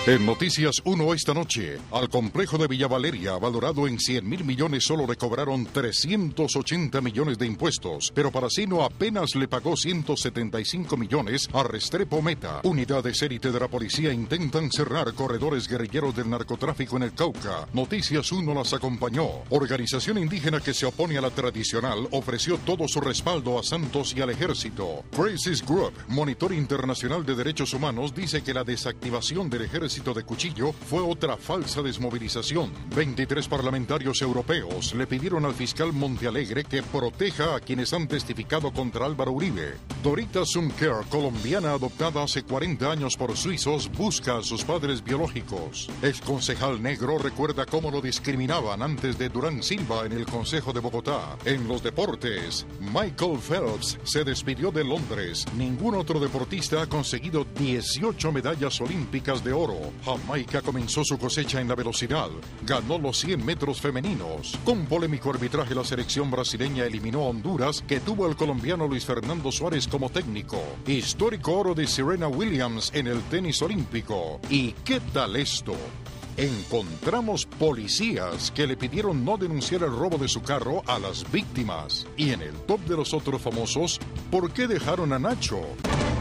En Noticias 1 esta noche, al complejo de Villa Valeria, valorado en 100.000 millones, solo le cobraron 380 millones de impuestos, pero Paracino apenas le pagó 175 millones a Restrepo Meta. Unidades élite de la policía intentan cerrar corredores guerrilleros del narcotráfico en el Cauca. Noticias 1 las acompañó. Organización indígena que se opone a la tradicional ofreció todo su respaldo a Santos y al ejército. Crisis Group, monitor internacional de derechos humanos, dice que la desactivación del ejército de Cuchillo fue otra falsa desmovilización. 23 parlamentarios europeos le pidieron al fiscal Montealegre que proteja a quienes han testificado contra Álvaro Uribe. Dorita Zunker, colombiana adoptada hace 40 años por suizos, busca a sus padres biológicos. Ex concejal negro recuerda cómo lo discriminaban antes de Durán Silva en el Consejo de Bogotá. En los deportes, Michael Phelps se despidió de Londres. Ningún otro deportista ha conseguido 18 medallas olímpicas de oro. Jamaica comenzó su cosecha en la velocidad. Ganó los 100 metros femeninos. Con polémico arbitraje, la selección brasileña eliminó a Honduras, que tuvo al colombiano Luis Fernando Suárez como técnico. Histórico oro de Serena Williams en el tenis olímpico. ¿Y qué tal esto? Encontramos policías que le pidieron no denunciar el robo de su carro a las víctimas. Y en el top de los otros famosos, ¿por qué dejaron a Nacho?